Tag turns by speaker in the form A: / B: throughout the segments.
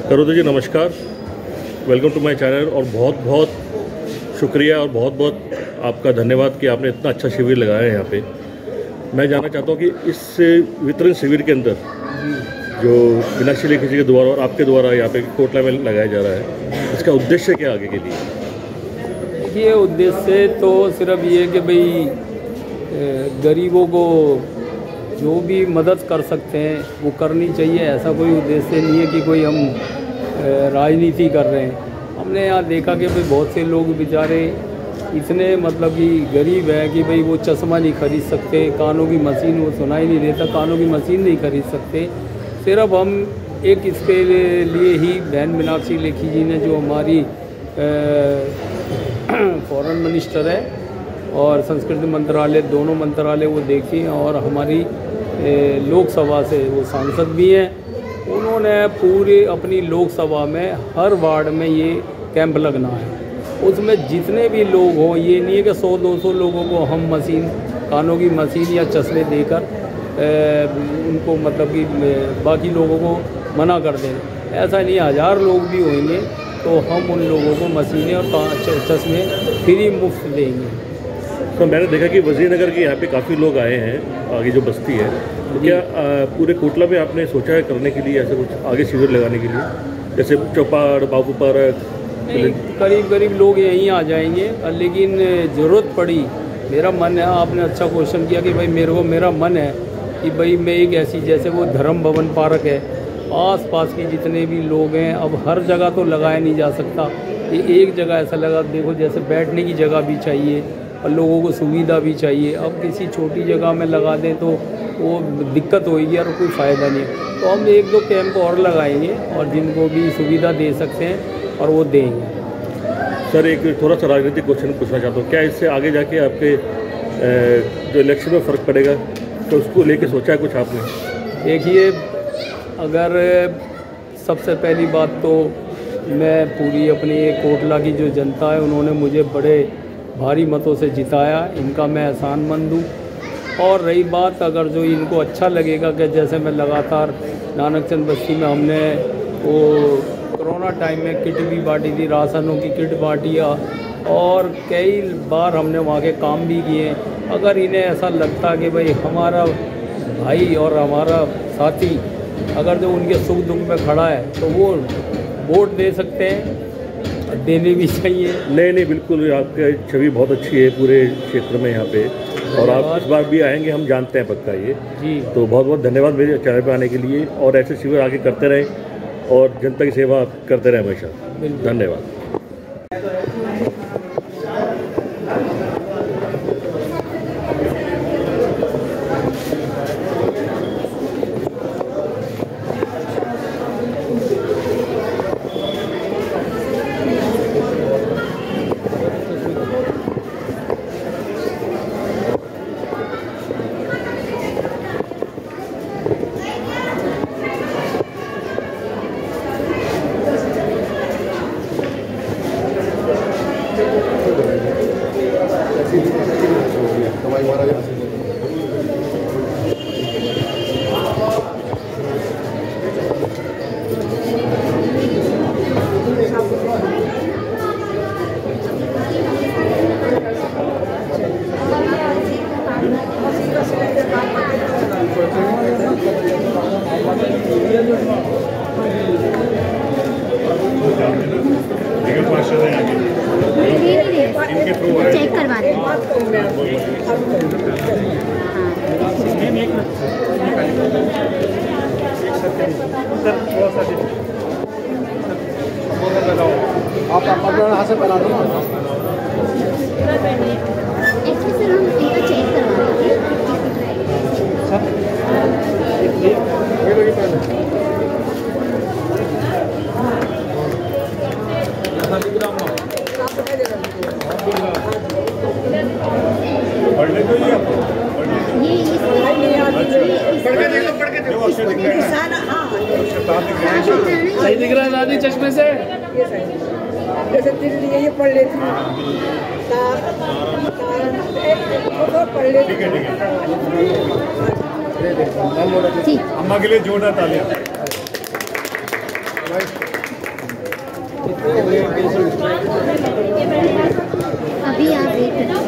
A: करोदे जी नमस्कार, welcome to my channel. और बहुत बहुत शुक्रिया और बहुत बहुत आपका धन्यवाद कि आपने इतना अच्छा शिविर लगाया है यहाँ पे। मैं जानना चाहता हूँ कि इस वितरण शिविर के अंदर जो मीनाक्षी लेखी जी के द्वारा और आपके द्वारा यहाँ पे कोटला में लगाया जा रहा है, इसका उद्देश्य क्या आगे के लिए?
B: देखिए, उद्देश्य तो सिर्फ ये कि भाई गरीबों को जो भी मदद कर सकते हैं वो करनी चाहिए। ऐसा कोई उद्देश्य नहीं है कि कोई हम राजनीति कर रहे हैं। हमने यहाँ देखा कि भाई बहुत से लोग बेचारे इतने मतलब कि गरीब है कि भाई वो चश्मा नहीं खरीद सकते, कानों की मशीन, वो सुनाई नहीं देता, कानों की मशीन नहीं खरीद सकते। सिर्फ हम एक इसके लिए ही बहन मीनाक्षी लेखी जी ने, जो हमारी फॉरेन मिनिस्टर है और संस्कृति मंत्रालय, दोनों मंत्रालय वो देखी और हमारी लोकसभा से वो सांसद भी हैं, उन्होंने पूरे अपनी लोकसभा में हर वार्ड में ये कैंप लगना है। उसमें जितने भी लोग हों, ये नहीं है कि 100-200 लोगों को हम मशीन, कानों की मशीन या चश्मे देकर उनको मतलब कि बाकी लोगों को मना कर दें। ऐसा नहीं, 1000 लोग भी होंगे तो हम उन लोगों को मशीनें और चश्मे फ्री मुफ्त देंगे।
A: तो मैंने देखा कि वजीरनगर के यहाँ पे काफ़ी लोग आए हैं, आगे जो बस्ती है, तो क्या पूरे कोटला में आपने सोचा है करने के लिए ऐसा कुछ आगे शिविर लगाने के लिए, जैसे चौपाड़, बापू पार्क?
B: करीब करीब लोग यहीं आ जाएंगे, लेकिन ज़रूरत पड़ी, मेरा मन है, आपने अच्छा क्वेश्चन किया कि भाई मेरा मन है कि भाई मैं एक ऐसी, जैसे वो धर्म भवन पार्क है, आस-पास के जितने भी लोग हैं, अब हर जगह तो लगाया नहीं जा सकता, ये एक जगह ऐसा लगा, देखो जैसे बैठने की जगह भी चाहिए और लोगों को सुविधा भी चाहिए। अब किसी छोटी जगह में लगा दें तो वो दिक्कत होगी और कोई फ़ायदा नहीं। तो हम 1-2 कैंप और लगाएंगे और जिनको भी सुविधा दे सकते हैं और वो देंगे।
A: सर, एक थोड़ा सा राजनीतिक क्वेश्चन पूछना चाहता हूँ, क्या इससे आगे जाके आपके जो इलेक्शन में फ़र्क पड़ेगा, तो उसको लेके सोचा है कुछ आपने?
B: देखिए, अगर सबसे पहली बात तो मैं पूरी अपनी कोटला की जो जनता है, उन्होंने मुझे बड़े भारी मतों से जिताया, इनका मैं एहसानमंद हूँ। और रही बात, अगर जो इनको अच्छा लगेगा कि जैसे मैं लगातार नानकचंद बस्ती में हमने वो कोरोना टाइम में किट भी बांटी थी, राशनों की किट बांटी और कई बार हमने वहाँ के काम भी किए। अगर इन्हें ऐसा लगता कि भाई हमारा भाई और हमारा साथी अगर जो उनके सुख दुख में खड़ा है तो वो वोट दे सकते हैं, देने भी चाहिए।
A: नहीं, बिल्कुल, आपकी छवि बहुत अच्छी है पूरे क्षेत्र में यहाँ पे, और आप इस बार भी आएंगे, हम जानते हैं पक्का ये जी। तो बहुत बहुत धन्यवाद मेरे चैनल पे आने के लिए, और ऐसे शिविर आगे करते रहें और जनता की सेवा करते रहें हमेशा। धन्यवाद।
C: चेक करवा दें।
D: आप अपना हाथ से बना दो।
C: एक्चुअली सर हम इनका चेक करवा देंगे।
D: सही दिख रहा है दादी चश्मे से?
E: जैसे दिल्ली ये पढ़ लेती हूँ, पढ़ लेती
C: ठीक।
D: अम्मा के लिए जोरदार तालियां।
B: कितने हो गए पेशेंट?
C: अभी आप वेट करें।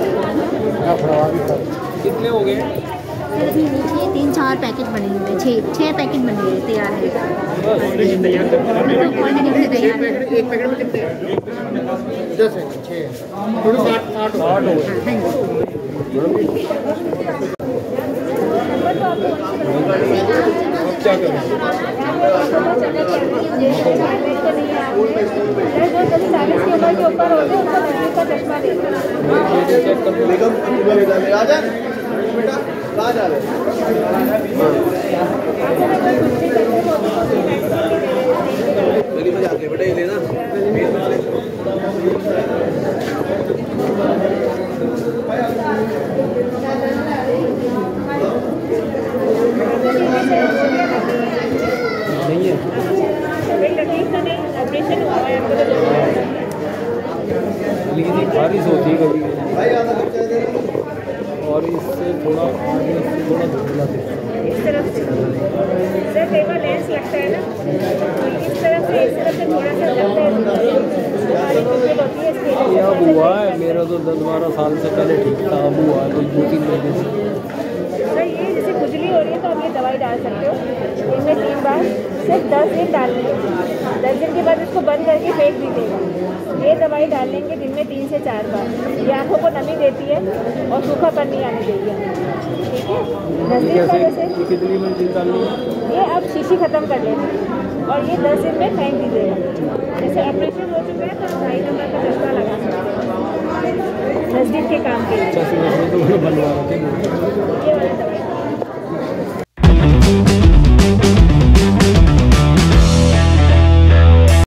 B: कितने हो गए?
C: सर अभी नीचे 3-4 पैकेट बने हुए हैं, 6 पैकेट बने हुए तैयार है।
B: बस तैयार
C: क्वांटिटी में तैयार है।
D: एक पैकेट में कितने हैं? 10 है, 6 है। थोड़ी 60 हो गए।
B: क्या करें? नहीं है लेकिन ये बारिश होती है कभी और इससे थोड़ा आगे से थोड़ा धुंधला दिखता है।
F: इस तरफ से सर कई बार लेंस लगता है ना, इस तरफ से थोड़ा सा लगता है, हमारी खुजली होती है इसके
B: ये अब हुआ है मेरा तो 10-12 साल से पहले ठीक था, अब हुआ है कोई 2-3 महीने से।
F: सर ये जैसे खुजली हो रही है तो आप ये दवाई डाल सकते हो, इनमें 3 बार सिर्फ 10 दिन डालनी है। 10 दिन के बाद इसको बंद करके फेंक दीजिएगा। ये दवाई डाल लेंगे दिन में 3 से 4 बार। ये आँखों को नमी देती है और सूखापन नहीं आने देगी, ठीक है। नज़दीक का जैसे
B: कितनी दिन डालनी है?
F: ये अब शीशी ख़त्म कर लेना और ये 10 दिन में फेंक दीजिएगा। जैसे ऑपरेशन हो चुका है तो 2.5 नंबर का चश्मा लगा सकते हैं नज़दीक के काम के लिए।
B: अच्छा सुनो तो